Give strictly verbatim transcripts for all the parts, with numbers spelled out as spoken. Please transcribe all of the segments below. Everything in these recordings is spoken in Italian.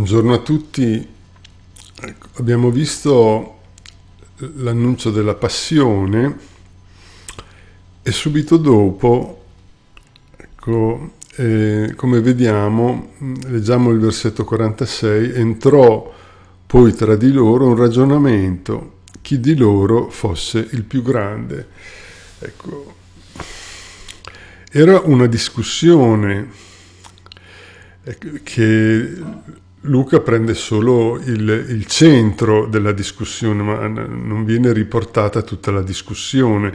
Buongiorno a tutti. Ecco, abbiamo visto l'annuncio della passione e subito dopo, ecco, eh, come vediamo, leggiamo il versetto quarantasei, entrò poi tra di loro un ragionamento, chi di loro fosse il più grande. Ecco, era una discussione che Luca prende solo il, il centro della discussione, ma non viene riportata tutta la discussione.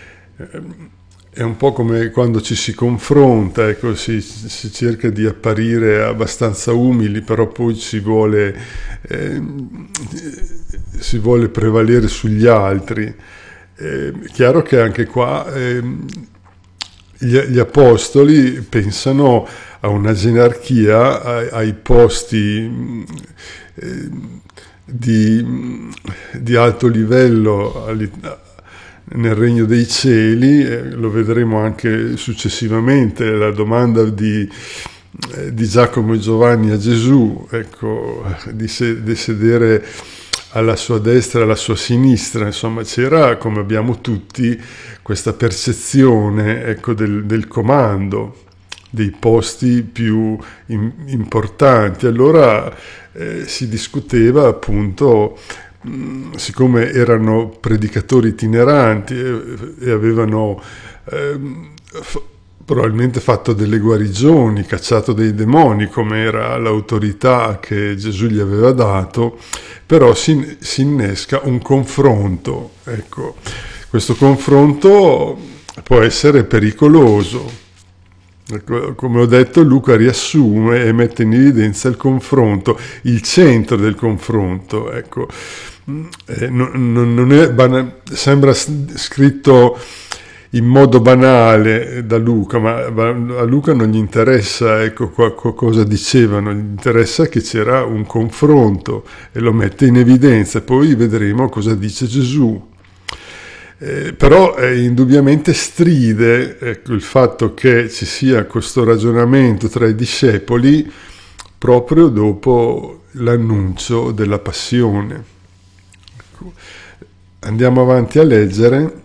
È un po' come quando ci si confronta, ecco, si, si cerca di apparire abbastanza umili, però poi si vuole, eh, si vuole prevalere sugli altri. È chiaro che anche qua eh, gli, gli apostoli pensano a una gerarchia, ai, ai posti eh, di, di alto livello nel regno dei cieli, eh, lo vedremo anche successivamente, la domanda di, eh, di Giacomo e Giovanni a Gesù, ecco, di, se, di sedere alla sua destra e alla sua sinistra. Insomma, c'era, come abbiamo tutti, questa percezione, ecco, del, del comando, dei posti più in, importanti. Allora eh, si discuteva appunto, mh, siccome erano predicatori itineranti e, e avevano eh, f- probabilmente fatto delle guarigioni, cacciato dei demoni, come era l'autorità che Gesù gli aveva dato, però si, si innesca un confronto. Ecco, questo confronto può essere pericoloso. Come ho detto, Luca riassume e mette in evidenza il confronto, il centro del confronto. Ecco, eh, non, non è banale, sembra scritto in modo banale da Luca, ma a Luca non gli interessa, ecco, cosa dicevano, gli interessa che c'era un confronto e lo mette in evidenza. Poi vedremo cosa dice Gesù. Eh, però eh, indubbiamente stride, ecco, il fatto che ci sia questo ragionamento tra i discepoli proprio dopo l'annuncio della passione. Ecco, andiamo avanti a leggere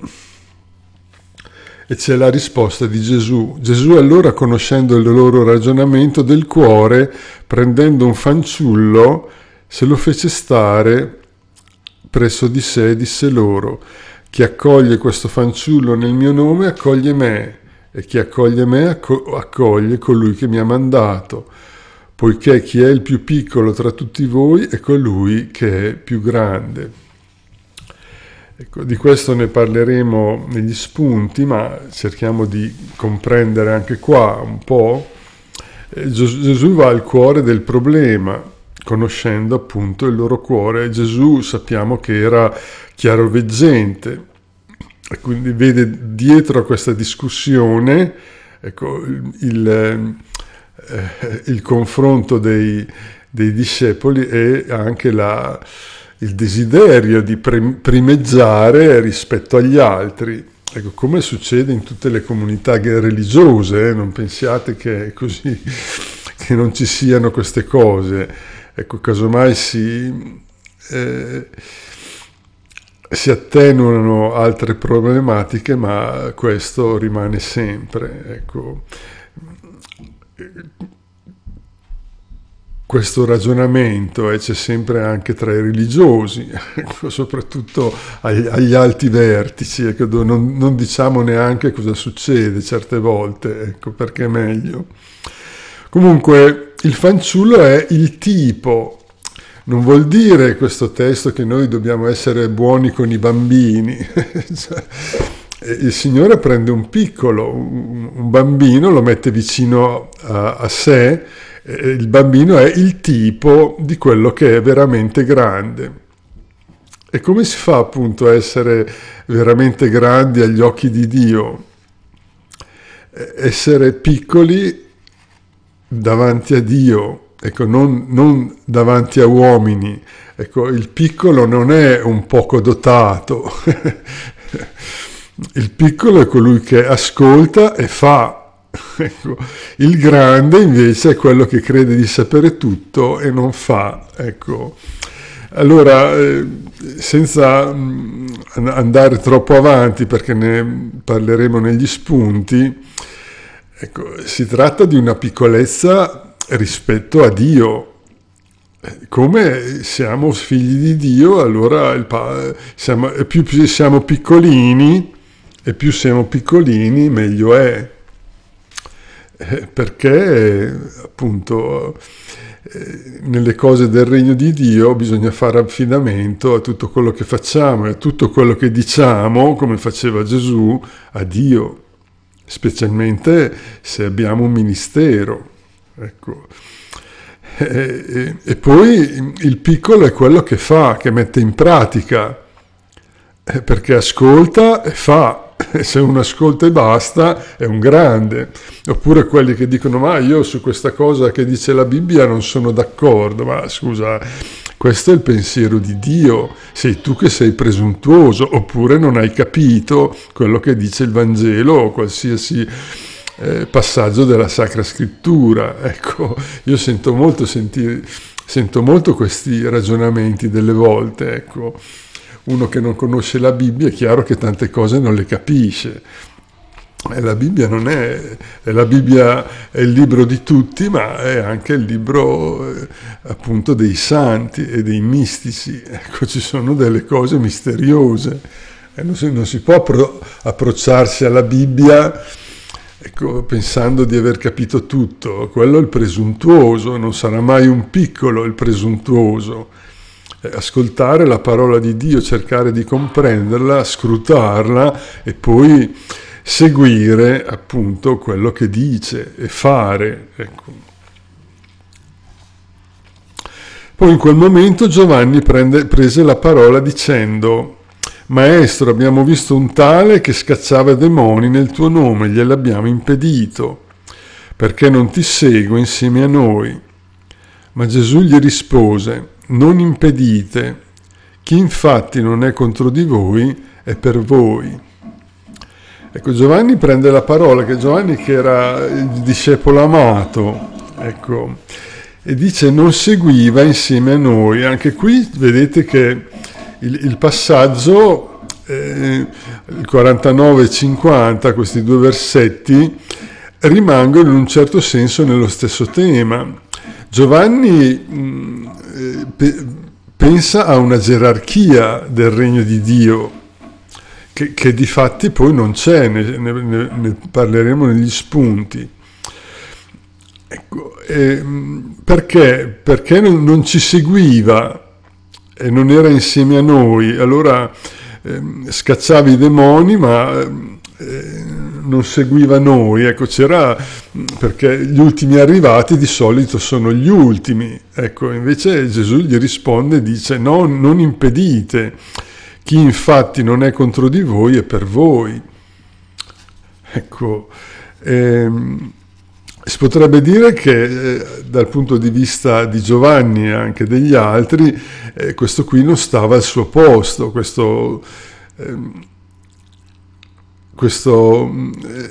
e c'è la risposta di Gesù. Gesù allora, conoscendo il loro ragionamento del cuore, prendendo un fanciullo, se lo fece stare presso di sé e disse loro: chi accoglie questo fanciullo nel mio nome accoglie me, e chi accoglie me accoglie colui che mi ha mandato, poiché chi è il più piccolo tra tutti voi è colui che è più grande. Ecco, di questo ne parleremo negli spunti, ma cerchiamo di comprendere anche qua un po'. Gesù va al cuore del problema, conoscendo appunto il loro cuore. Gesù sappiamo che era chiaroveggente, e quindi vede dietro a questa discussione, ecco, il, il, eh, il confronto dei, dei discepoli e anche la, il desiderio di pre- primeggiare rispetto agli altri. Ecco, come succede in tutte le comunità religiose, eh? Non pensiate che è così, che non ci siano queste cose. Ecco, casomai si, eh, si attenuano altre problematiche, ma questo rimane sempre. Ecco, questo ragionamento eh, c'è sempre anche tra i religiosi, ecco, soprattutto agli, agli alti vertici, ecco, non, non diciamo neanche cosa succede certe volte, ecco, perché è meglio. Comunque, il fanciullo è il tipo. Non vuol dire questo testo che noi dobbiamo essere buoni con i bambini. Cioè, il Signore prende un piccolo, un, un bambino, lo mette vicino a, a sé, e il bambino è il tipo di quello che è veramente grande. E come si fa appunto a essere veramente grandi agli occhi di Dio? Essere piccoli davanti a Dio. Ecco, non, non davanti a uomini. Ecco, il piccolo non è un poco dotato. Il piccolo è colui che ascolta e fa, Ecco, il grande invece è quello che crede di sapere tutto e non fa. Ecco. Allora, eh, senza mh, andare troppo avanti, perché ne parleremo negli spunti, ecco, si tratta di una piccolezza rispetto a Dio. Come siamo figli di Dio, allora il pa- siamo, più siamo piccolini, e più siamo piccolini, meglio è. Eh, perché appunto eh, nelle cose del regno di Dio bisogna fare affidamento a tutto quello che facciamo e a tutto quello che diciamo, come faceva Gesù, a Dio, specialmente se abbiamo un ministero. Ecco. E, e, e poi il piccolo è quello che fa, che mette in pratica, eh, perché ascolta e fa. Se uno ascolta e basta è un grande. Oppure quelli che dicono ma io su questa cosa che dice la Bibbia non sono d'accordo. Ma scusa, questo è il pensiero di Dio, sei tu che sei presuntuoso, oppure non hai capito quello che dice il Vangelo o qualsiasi eh, passaggio della Sacra Scrittura. Ecco, io sento molto, sentire, sento molto questi ragionamenti delle volte, ecco. Uno che non conosce la Bibbia è chiaro che tante cose non le capisce. E la Bibbia non è, la Bibbia è il libro di tutti, ma è anche il libro eh, appunto dei santi e dei mistici. Ecco, ci sono delle cose misteriose. E non si, non si può appro- approcciarsi alla Bibbia ecco, pensando di aver capito tutto. Quello è il presuntuoso, non sarà mai un piccolo il presuntuoso. Ascoltare la parola di Dio, cercare di comprenderla, scrutarla e poi seguire appunto quello che dice e fare. Ecco. Poi in quel momento Giovanni prende, prese la parola dicendo: Maestro, abbiamo visto un tale che scacciava demoni nel tuo nome, gliel'abbiamo impedito, perché non ti segue insieme a noi. Ma Gesù gli rispose: non impedite, chi infatti non è contro di voi è per voi. Ecco, Giovanni prende la parola, che Giovanni che era il discepolo amato, ecco, e dice non seguiva insieme a noi. Anche qui vedete che il, il passaggio, eh, il quarantanove e cinquanta, questi due versetti, rimangono in un certo senso nello stesso tema. Giovanni mh, pe- pensa a una gerarchia del regno di Dio che, che di fatti poi non c'è, ne, ne, ne parleremo negli spunti. Ecco, e, perché? Perché non, non ci seguiva e non era insieme a noi, allora eh, scacciava i demoni ma eh, non seguiva noi, ecco, c'era, perché gli ultimi arrivati di solito sono gli ultimi, ecco, invece Gesù gli risponde e dice no, non impedite, chi infatti non è contro di voi è per voi. Ecco, ehm, si potrebbe dire che eh, dal punto di vista di Giovanni e anche degli altri, eh, questo qui non stava al suo posto, questo... Ehm, Questo, eh,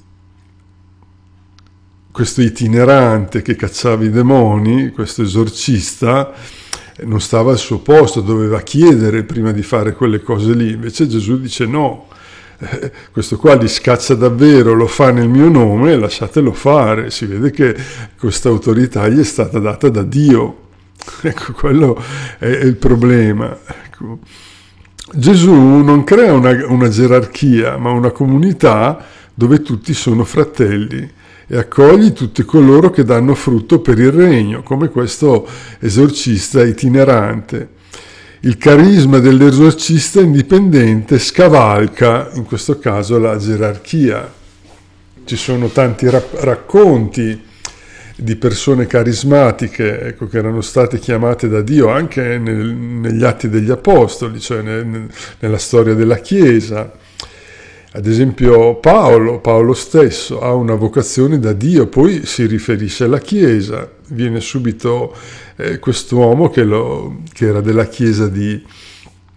questo itinerante che cacciava i demoni, questo esorcista, non stava al suo posto, doveva chiedere prima di fare quelle cose lì. Invece Gesù dice no, eh, questo qua li scaccia davvero, lo fa nel mio nome, lasciatelo fare. Si vede che questa autorità gli è stata data da Dio. Ecco, quello è, è il problema. Ecco. Gesù non crea una, una gerarchia, ma una comunità dove tutti sono fratelli e accoglie tutti coloro che danno frutto per il regno, come questo esorcista itinerante. Il carisma dell'esorcista indipendente scavalca, in questo caso, la gerarchia. Ci sono tanti racconti di persone carismatiche, ecco, che erano state chiamate da Dio anche nel, negli Atti degli Apostoli, cioè nel, nella storia della Chiesa. Ad esempio Paolo, Paolo stesso ha una vocazione da Dio, poi si riferisce alla Chiesa, viene subito eh, quest'uomo che, lo, che era della Chiesa di,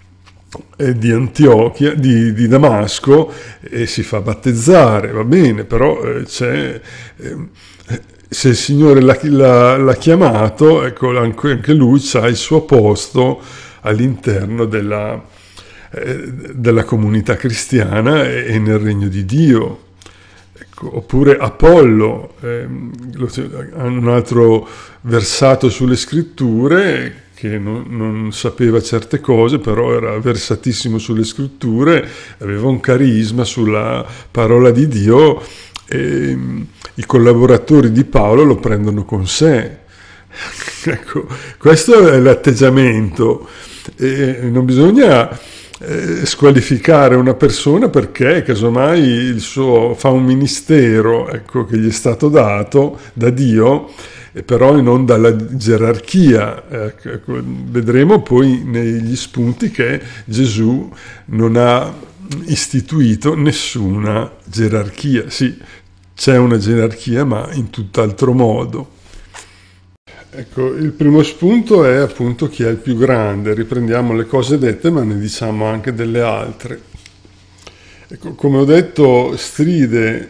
di Antiochia, di, di Damasco, e si fa battezzare, va bene, però eh, c'è, eh, se il Signore l'ha, l'ha, l'ha chiamato, ecco, anche, anche lui ha il suo posto all'interno della, eh, della comunità cristiana e, e nel regno di Dio. Ecco, oppure Apollo, eh, un altro versato sulle scritture, che non, non sapeva certe cose, però era versatissimo sulle scritture, aveva un carisma sulla parola di Dio, e i collaboratori di Paolo lo prendono con sé. Ecco, questo è l'atteggiamento, e non bisogna eh, squalificare una persona perché casomai il suo, fa un ministero, ecco, che gli è stato dato da Dio, però non dalla gerarchia. Ecco, vedremo poi negli spunti che Gesù non ha istituito nessuna gerarchia. Sì, c'è una gerarchia, ma in tutt'altro modo. Ecco, il primo spunto è appunto chi è il più grande. Riprendiamo le cose dette, ma ne diciamo anche delle altre. Ecco, come ho detto, stride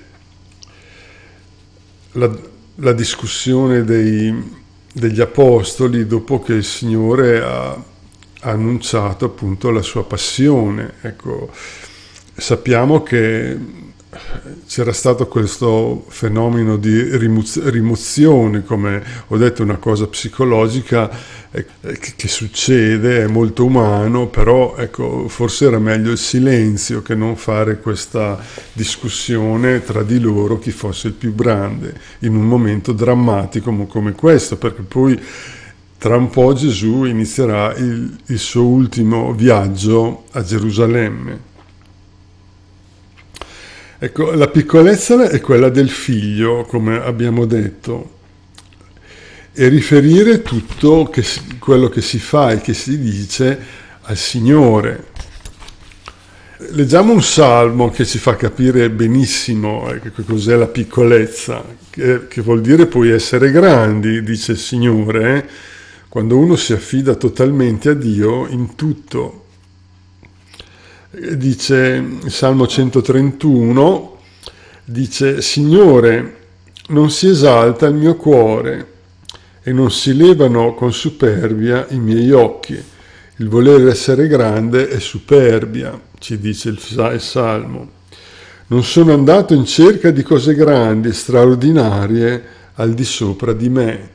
la la discussione dei, degli apostoli dopo che il Signore ha, ha annunciato appunto la sua passione. Ecco, sappiamo che c'era stato questo fenomeno di rimozione, come ho detto, una cosa psicologica eh, che, che succede, è molto umano, però ecco, forse era meglio il silenzio che non fare questa discussione tra di loro chi fosse il più grande in un momento drammatico come questo, perché poi tra un po' Gesù inizierà il, il suo ultimo viaggio a Gerusalemme. Ecco, la piccolezza è quella del figlio, come abbiamo detto, e riferire tutto che, quello che si fa e che si dice al Signore. Leggiamo un salmo che ci fa capire benissimo eh, che cos'è la piccolezza, che, che vuol dire poi essere grandi, dice il Signore, eh, quando uno si affida totalmente a Dio in tutto. Dice il Salmo centotrentuno, dice: Signore, non si esalta il mio cuore e non si levano con superbia i miei occhi. Il voler essere grande è superbia, ci dice il Salmo. Non sono andato in cerca di cose grandi, straordinarie, al di sopra di me.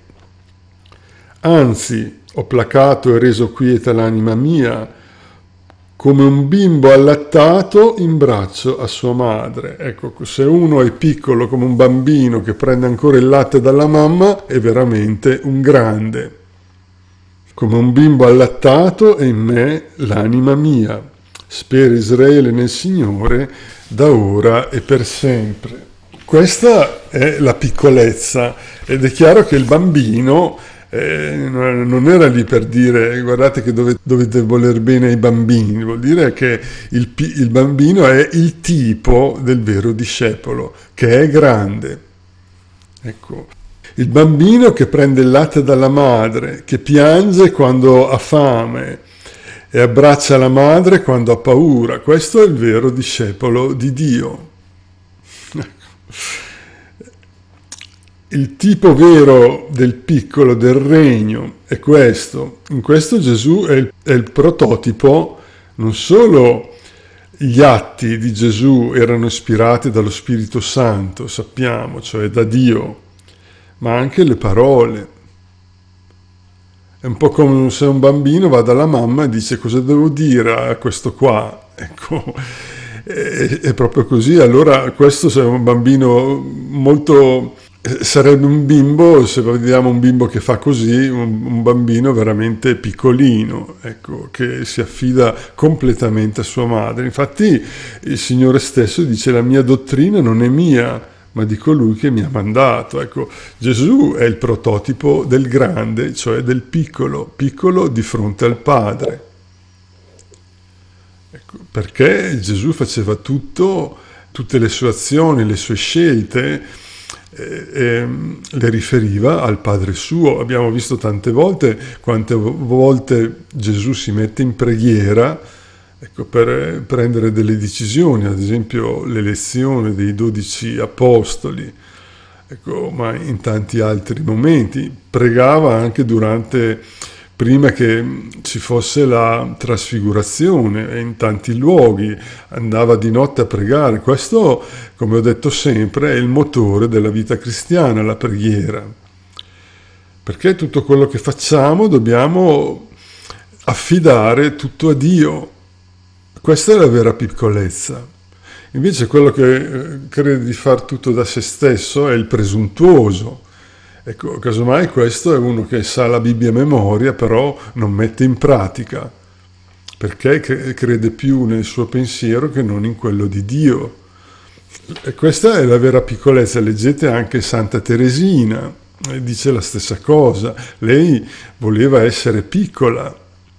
Anzi, ho placato e reso quieta l'anima mia, come un bimbo allattato in braccio a sua madre. Ecco, se uno è piccolo come un bambino che prende ancora il latte dalla mamma, è veramente un grande. Come un bimbo allattato è in me l'anima mia. Spera Israele nel Signore, da ora e per sempre. Questa è la piccolezza, ed è chiaro che il bambino Eh, non era lì per dire guardate che dovete, dovete voler bene ai bambini, vuol dire che il, il bambino è il tipo del vero discepolo, che è grande. Ecco, il bambino che prende il latte dalla madre, che piange quando ha fame e abbraccia la madre quando ha paura, questo è il vero discepolo di Dio. Il tipo vero del piccolo, del regno, è questo. In questo Gesù è il, è il prototipo. Non solo gli atti di Gesù erano ispirati dallo Spirito Santo, sappiamo, cioè da Dio, ma anche le parole. È un po' come se un bambino va dalla mamma e dice: cosa devo dire a questo qua? Ecco, è, è proprio così. Allora questo è un bambino molto... Sarebbe un bimbo, se vediamo un bimbo che fa così, un, un bambino veramente piccolino, ecco, che si affida completamente a sua madre. Infatti il Signore stesso dice: la mia dottrina non è mia, ma di colui che mi ha mandato. Ecco, Gesù è il prototipo del grande, cioè del piccolo, piccolo di fronte al Padre. Ecco, perché Gesù faceva tutto, tutte le sue azioni, le sue scelte, E, e, le riferiva al Padre suo. Abbiamo visto tante volte quante volte Gesù si mette in preghiera ecco, per prendere delle decisioni, ad esempio l'elezione dei dodici apostoli, ecco, ma in tanti altri momenti. Pregava anche durante, prima che ci fosse la trasfigurazione, in tanti luoghi, andava di notte a pregare. Questo, come ho detto sempre, è il motore della vita cristiana, la preghiera. Perché tutto quello che facciamo dobbiamo affidare tutto a Dio. Questa è la vera piccolezza. Invece quello che crede di far tutto da se stesso è il presuntuoso. Ecco, casomai questo è uno che sa la Bibbia a memoria, però non mette in pratica, perché crede più nel suo pensiero che non in quello di Dio. E questa è la vera piccolezza. Leggete anche Santa Teresina, dice la stessa cosa. Lei voleva essere piccola,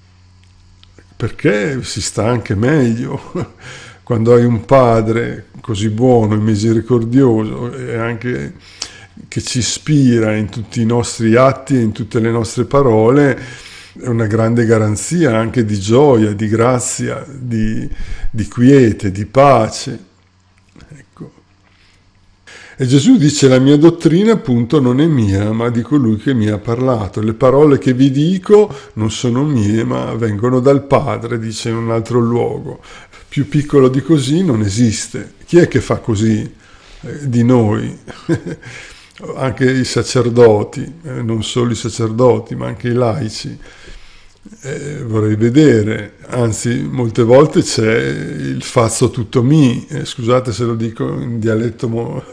perché si sta anche meglio. Quando hai un padre così buono e misericordioso e anche che ci ispira in tutti i nostri atti e in tutte le nostre parole, è una grande garanzia anche di gioia, di grazia, di, di quiete, di pace. Ecco. E Gesù dice: la mia dottrina appunto non è mia, ma di colui che mi ha parlato. Le parole che vi dico non sono mie, ma vengono dal Padre, dice in un altro luogo. Più piccolo di così non esiste. Chi è che fa così eh, di noi? Anche i sacerdoti, eh, non solo i sacerdoti, ma anche i laici. Eh, vorrei vedere, anzi molte volte c'è il fazzo tutto mi, eh, scusate se lo dico in dialetto mo-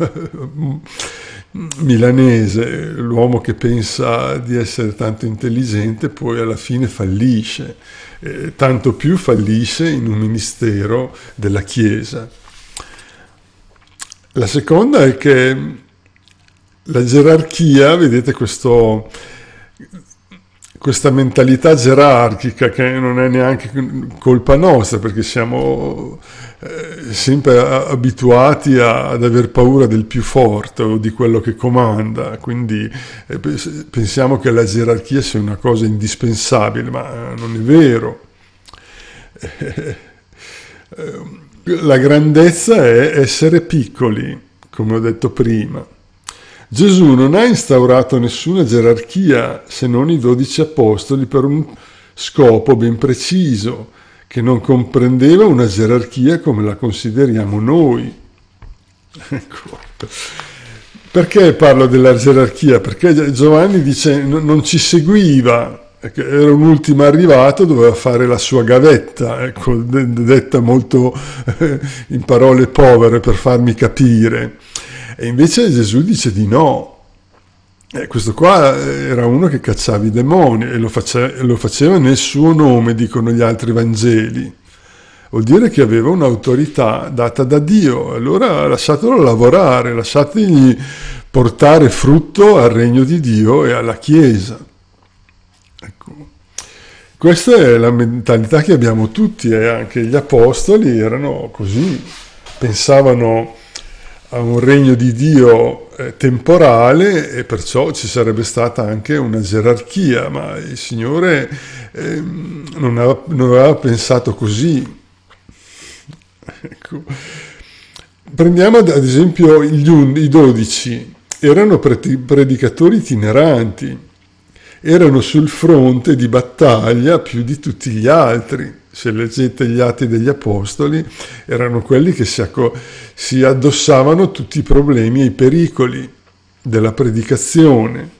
milanese, l'uomo che pensa di essere tanto intelligente poi alla fine fallisce. Eh, tanto più fallisce in un ministero della Chiesa. La seconda è che la gerarchia, vedete questo, questa mentalità gerarchica che non è neanche colpa nostra, perché siamo eh, sempre abituati a, ad aver paura del più forte o di quello che comanda, quindi eh, pensiamo che la gerarchia sia una cosa indispensabile, ma non è vero. La grandezza è essere piccoli, come ho detto prima. Gesù non ha instaurato nessuna gerarchia se non i dodici apostoli per un scopo ben preciso, che non comprendeva una gerarchia come la consideriamo noi. Ecco. Perché parlo della gerarchia? Perché Giovanni dice non ci seguiva, era un ultimo arrivato, doveva fare la sua gavetta, ecco, detta molto in parole povere per farmi capire. E invece Gesù dice di no. E questo qua era uno che cacciava i demoni e lo faceva, lo faceva nel suo nome, dicono gli altri Vangeli. Vuol dire che aveva un'autorità data da Dio. Allora lasciatelo lavorare, lasciategli portare frutto al regno di Dio e alla Chiesa. Ecco. Questa è la mentalità che abbiamo tutti, e anche gli apostoli erano così, pensavano a un regno di Dio eh, temporale, e perciò ci sarebbe stata anche una gerarchia, ma il Signore eh, non, aveva, non aveva pensato così. Ecco. Prendiamo ad esempio gli un, i dodici, erano predicatori itineranti, erano sul fronte di battaglia più di tutti gli altri. Se leggete gli Atti degli Apostoli, erano quelli che si, acco- si addossavano tutti i problemi e i pericoli della predicazione.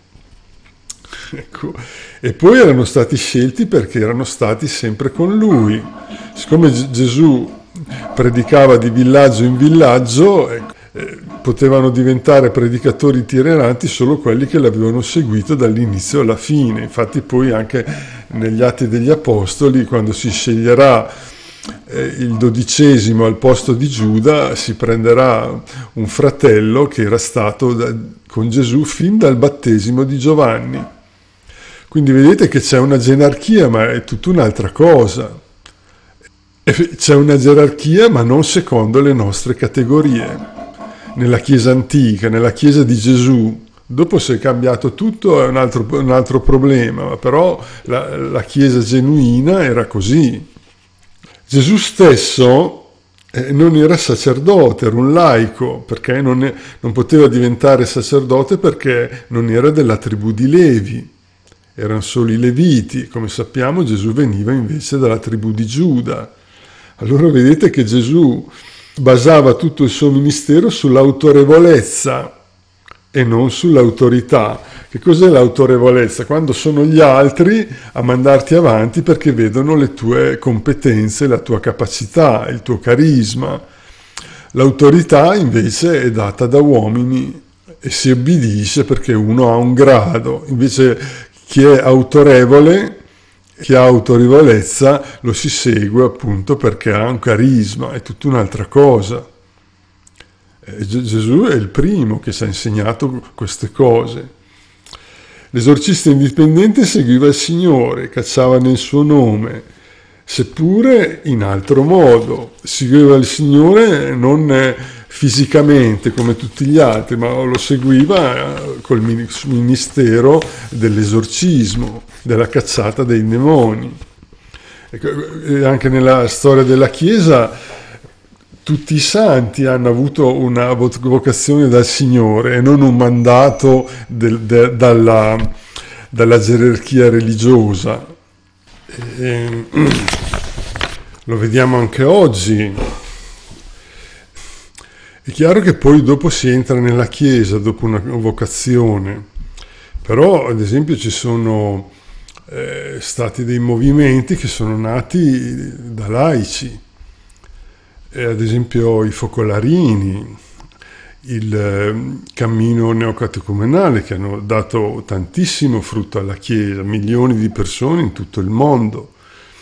Ecco. E poi erano stati scelti perché erano stati sempre con lui. Siccome G- Gesù predicava di villaggio in villaggio, ecco, eh, potevano diventare predicatori itineranti solo quelli che l'avevano seguito dall'inizio alla fine. Infatti poi anche negli Atti degli Apostoli, quando si sceglierà eh, il dodicesimo al posto di Giuda, si prenderà un fratello che era stato da, con Gesù fin dal battesimo di Giovanni. Quindi vedete che c'è una gerarchia, ma è tutta un'altra cosa. E c'è una gerarchia, ma non secondo le nostre categorie. Nella Chiesa antica, nella Chiesa di Gesù, dopo si è cambiato tutto, è un altro, un altro problema, però la, la Chiesa genuina era così. Gesù stesso eh, non era sacerdote, era un laico, perché non, è, non poteva diventare sacerdote perché non era della tribù di Levi, erano solo i Leviti. Come sappiamo, Gesù veniva invece dalla tribù di Giuda. Allora vedete che Gesù basava tutto il suo ministero sull'autorevolezza e non sull'autorità. Che cos'è l'autorevolezza? Quando sono gli altri a mandarti avanti perché vedono le tue competenze, la tua capacità, il tuo carisma. L'autorità invece è data da uomini e si obbedisce perché uno ha un grado. Invece chi è autorevole, chi ha autorevolezza, lo si segue appunto perché ha un carisma, è tutta un'altra cosa. Gesù è il primo che ci ha insegnato queste cose. L'esorcista indipendente seguiva il Signore, cacciava nel suo nome, seppure in altro modo. Seguiva il Signore non fisicamente come tutti gli altri, ma lo seguiva col ministero dell'esorcismo, della cacciata dei demoni. E anche nella storia della Chiesa tutti i santi hanno avuto una vocazione dal Signore e non un mandato del, de, dalla, dalla gerarchia religiosa. E, lo vediamo anche oggi. È chiaro che poi dopo si entra nella Chiesa, dopo una vocazione, però ad esempio ci sono eh, stati dei movimenti che sono nati da laici. E ad esempio i focolarini, il eh, cammino neocatecumenale, che hanno dato tantissimo frutto alla Chiesa, milioni di persone in tutto il mondo.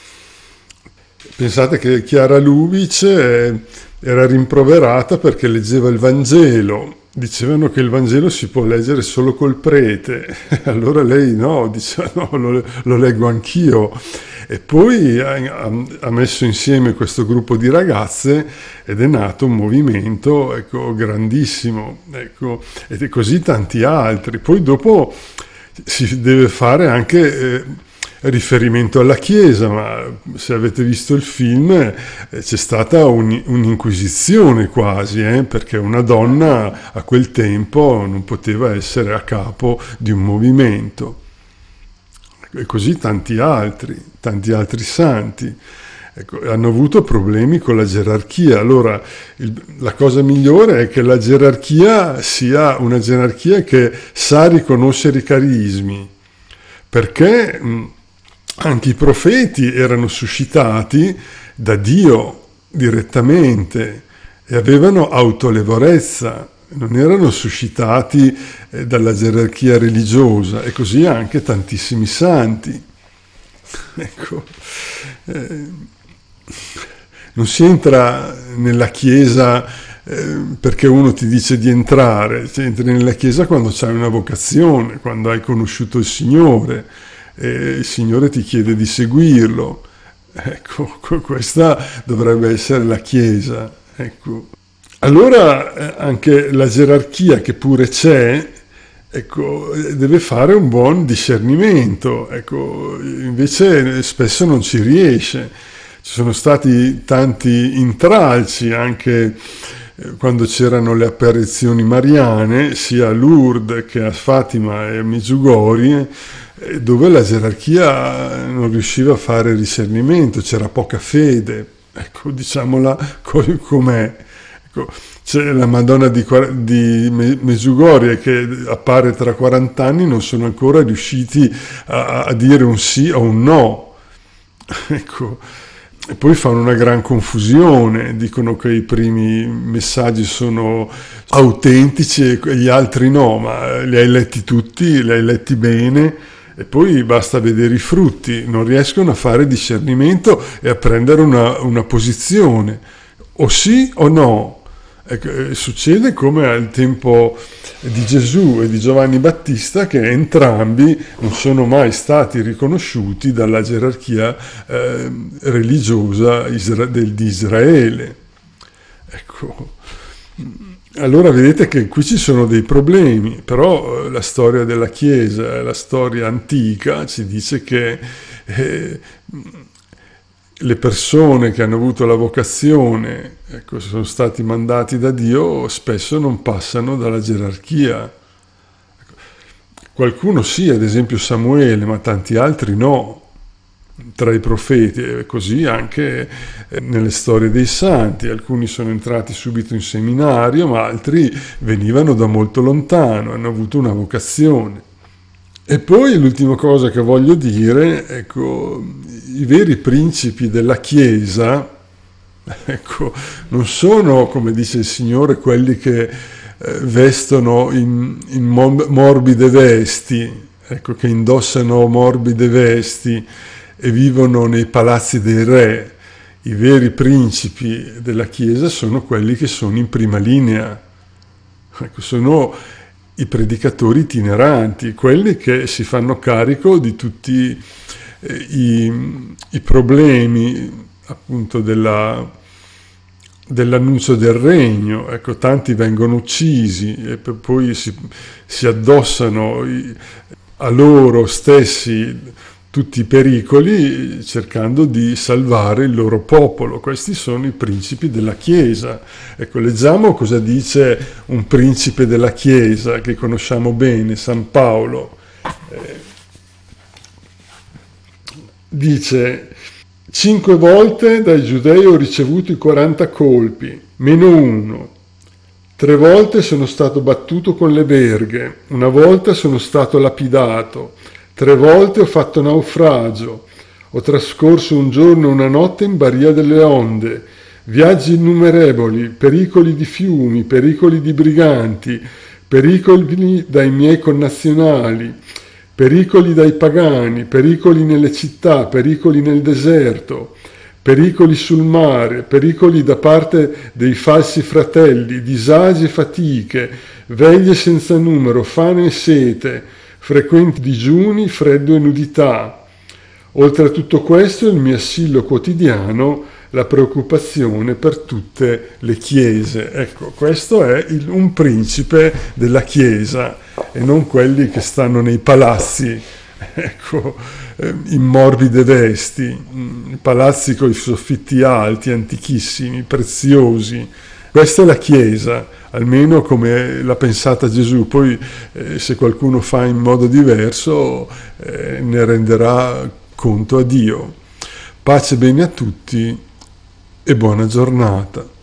Pensate che Chiara Lubich eh, era rimproverata perché leggeva il Vangelo. Dicevano che il Vangelo si può leggere solo col prete, allora lei no, diceva no, lo, lo leggo anch'io. E poi ha, ha messo insieme questo gruppo di ragazze ed è nato un movimento, ecco, grandissimo, ecco, e così tanti altri. Poi dopo si deve fare anche eh, riferimento alla Chiesa, ma se avete visto il film eh, c'è stata un, un'inquisizione quasi, eh, perché una donna a quel tempo non poteva essere a capo di un movimento. E così tanti altri, tanti altri santi. Ecco, hanno avuto problemi con la gerarchia. Allora, il, la cosa migliore è che la gerarchia sia una gerarchia che sa riconoscere i carismi, perché mh, anche i profeti erano suscitati da Dio direttamente e avevano autorevolezza, non erano suscitati eh, dalla gerarchia religiosa, e così anche tantissimi santi. Ecco, eh, non si entra nella Chiesa eh, perché uno ti dice di entrare, si entra nella Chiesa quando c'hai una vocazione, quando hai conosciuto il Signore e il Signore ti chiede di seguirlo. Ecco, questa dovrebbe essere la Chiesa, ecco. Allora anche la gerarchia, che pure c'è, ecco, deve fare un buon discernimento, ecco, invece spesso non ci riesce. Ci sono stati tanti intralci anche quando c'erano le apparizioni mariane, sia a Lourdes che a Fatima e a Medjugorje, dove la gerarchia non riusciva a fare discernimento, c'era poca fede, ecco, diciamola com'è. C'è la Madonna di, di Medjugorje che appare tra quaranta anni, non sono ancora riusciti a, a dire un sì o un no. Ecco. E poi fanno una gran confusione, dicono che i primi messaggi sono autentici e gli altri no, ma li hai letti tutti, li hai letti bene, e poi basta vedere i frutti, non riescono a fare discernimento e a prendere una, una posizione, o sì o no. Ecco, succede come al tempo di Gesù e di Giovanni Battista, che entrambi non sono mai stati riconosciuti dalla gerarchia eh, religiosa isra- del, di Israele. Ecco. Allora vedete che qui ci sono dei problemi, però la storia della Chiesa, la storia antica, ci dice che eh, le persone che hanno avuto la vocazione, ecco, sono stati mandati da Dio, spesso non passano dalla gerarchia. Qualcuno sì, ad esempio Samuele, ma tanti altri no, tra i profeti, e così anche nelle storie dei santi. Alcuni sono entrati subito in seminario, ma altri venivano da molto lontano, hanno avuto una vocazione. E poi l'ultima cosa che voglio dire, ecco, i veri principi della Chiesa, ecco, non sono, come dice il Signore, quelli che eh, vestono in, in morbide vesti, ecco, che indossano morbide vesti e vivono nei palazzi dei re. I veri principi della Chiesa sono quelli che sono in prima linea, ecco, sono i predicatori itineranti, quelli che si fanno carico di tutti eh, i, i problemi appunto della, dell'annuncio del regno. Ecco, tanti vengono uccisi e poi si, si addossano i, a loro stessi tutti i pericoli cercando di salvare il loro popolo. Questi sono i principi della Chiesa. Ecco, leggiamo cosa dice un principe della Chiesa che conosciamo bene, San Paolo. Eh, dice: cinque volte dai giudei ho ricevuto i quaranta colpi, meno uno. Tre volte sono stato battuto con le verghe, una volta sono stato lapidato. Tre volte ho fatto naufragio, ho trascorso un giorno e una notte in baria delle onde, viaggi innumerevoli, pericoli di fiumi, pericoli di briganti, pericoli dai miei connazionali, pericoli dai pagani, pericoli nelle città, pericoli nel deserto, pericoli sul mare, pericoli da parte dei falsi fratelli, disagi e fatiche, veglie senza numero, fame e sete, frequenti digiuni, freddo e nudità. Oltre a tutto questo, il mio assillo quotidiano, la preoccupazione per tutte le chiese. Ecco, questo è il, un principe della Chiesa e non quelli che stanno nei palazzi, ecco, in morbide vesti, i palazzi con i soffitti alti, antichissimi, preziosi. Questa è la Chiesa, almeno come l'ha pensata Gesù. Poi eh, se qualcuno fa in modo diverso eh, ne renderà conto a Dio. Pace e bene a tutti e buona giornata.